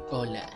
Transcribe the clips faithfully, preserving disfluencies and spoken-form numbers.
Hola.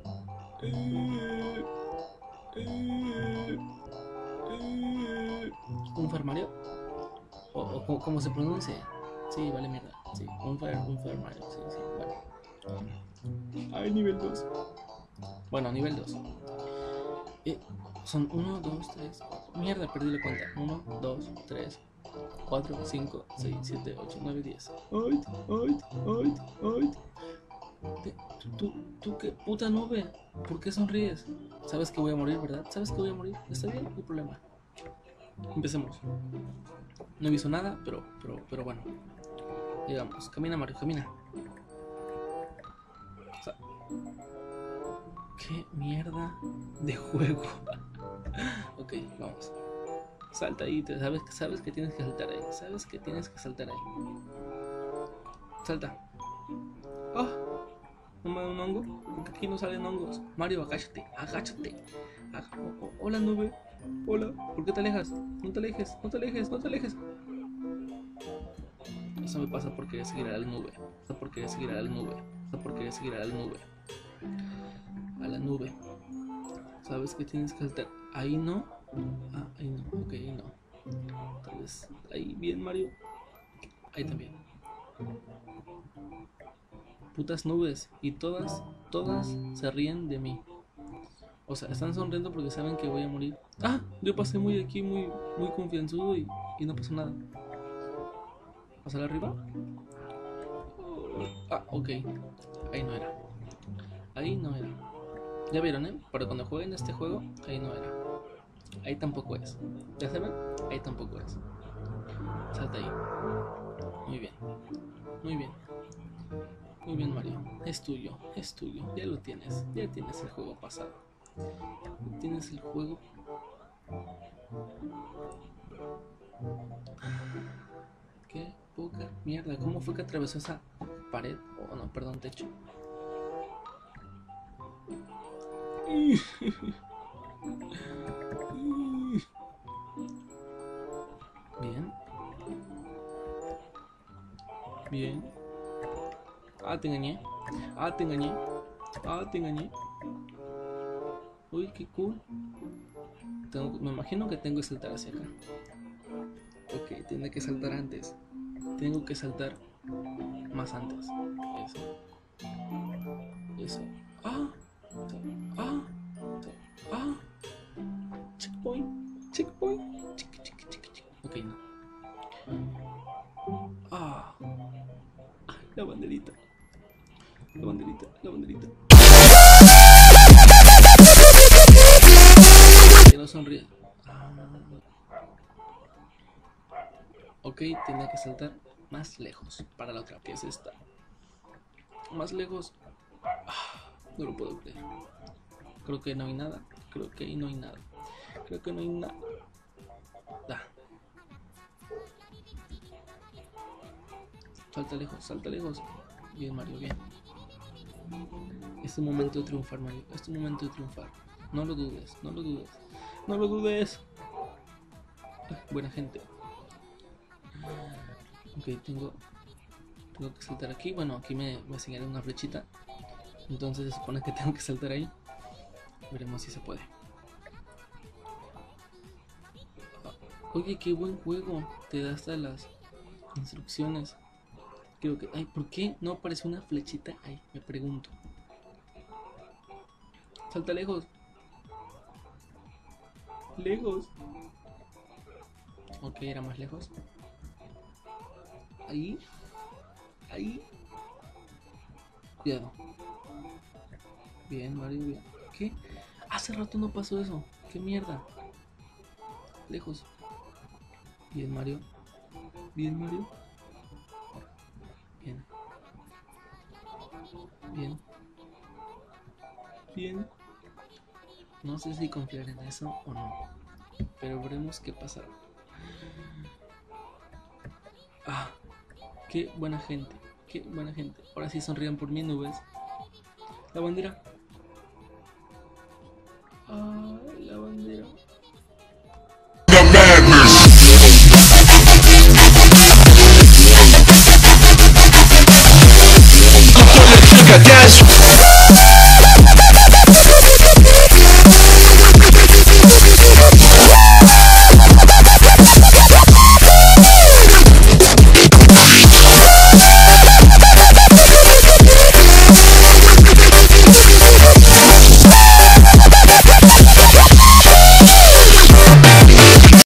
¿Un Mario? ¿O, o cómo, cómo se pronuncia? Sí, vale mierda. Sí, un Fer, un Mario. Sí, sí, vale. Ay, nivel dos. Bueno, nivel dos. Eh, son uno, dos, tres. Mierda, perdí la cuenta. uno, dos, tres, cuatro, cinco, seis, siete, ocho, nueve, diez. Ay, ay, ay, ay. ¿Tú, tú, tú qué puta nube? ¿Por qué sonríes? Sabes que voy a morir, ¿verdad? Sabes que voy a morir. Está bien, no hay problema. Empecemos. No he visto nada, pero, pero, pero bueno. Digamos, camina Mario, camina. O sea, ¿qué mierda de juego? Ok, vamos. Salta ahí, te sabes, sabes que tienes que saltar ahí. Sabes que tienes que saltar ahí. Salta. Oh, ¿no me da un hongo? Porque aquí no salen hongos. Mario, agáchate, agáchate. Ag oh, oh, hola nube. Hola, ¿por qué te alejas? No te alejes, no te alejes, no te alejes. Eso me pasa por querer seguir a la nube. Eso por querer seguir a la nube. Eso por querer seguir a la nube. A la nube. Sabes que tienes que saltar. Ahí no. Ah, ahí no. Ok, ahí no. Tal vez ahí bien, Mario. Ahí también. Putas nubes. Y todas, todas se ríen de mí. O sea, están sonriendo porque saben que voy a morir. Ah, yo pasé muy aquí, muy, muy confianzudo y, y no pasó nada. ¿Pasar arriba? Ah, ok. Ahí no era. Ahí no era. Ya vieron, ¿eh? Pero cuando jueguen este juego, ahí no era. Ahí tampoco es. ¿Ya saben? Ahí tampoco es. Salta ahí. Muy bien. Muy bien. Muy bien, Mario. Es tuyo. Es tuyo. Ya lo tienes. Ya tienes el juego pasado. Tienes el juego. Qué poca mierda. ¿Cómo fue que atravesó esa pared? Oh, no, perdón, techo. Bien. Bien. Ah, te engañé. Ah, te engañé. Ah, te engañé. Uy, qué cool. Tengo, me imagino que tengo que saltar hacia acá. Ok, tiene que saltar antes. Tengo que saltar más antes. Eso. Eso. Ah. Ah. Ah. Checkpoint. Checkpoint. Chiqui, chiqui, chiqui, chiqui. Ok, no. Ah. La banderita. La banderita. La banderita. Que no sonríe. Ah. Ok, tenía que saltar más lejos para la otra, que es esta. Más lejos. Ah, no lo puedo creer. Creo que no hay nada. Creo que ahí no hay nada. Creo que no hay nada. Ah. Salta lejos, salta lejos. Bien, Mario, bien. Es tu momento de triunfar, Mario. Es tu momento de triunfar. No lo dudes, no lo dudes. No lo dudes. Ay, buena gente. Ok, tengo, tengo que saltar aquí. Bueno, aquí me, me señala una flechita. Entonces se supone que tengo que saltar ahí. Veremos si se puede. Oye, qué buen juego. Te da hasta las instrucciones. Creo que... Ay, ¿por qué no aparece una flechita ahí? Me pregunto. Salta lejos. Lejos. Ok, era más lejos. Ahí. Ahí. Cuidado. Bien, Mario, bien. ¿Qué? Hace rato no pasó eso. ¿Qué mierda? Lejos. Bien, Mario. Bien, Mario. Bien. Bien. Bien. No sé si confiar en eso o no. Pero veremos qué pasará. Ah, qué buena gente. Qué buena gente. Ahora sí sonrían por mí, nubes. La bandera. Ah, la bandera.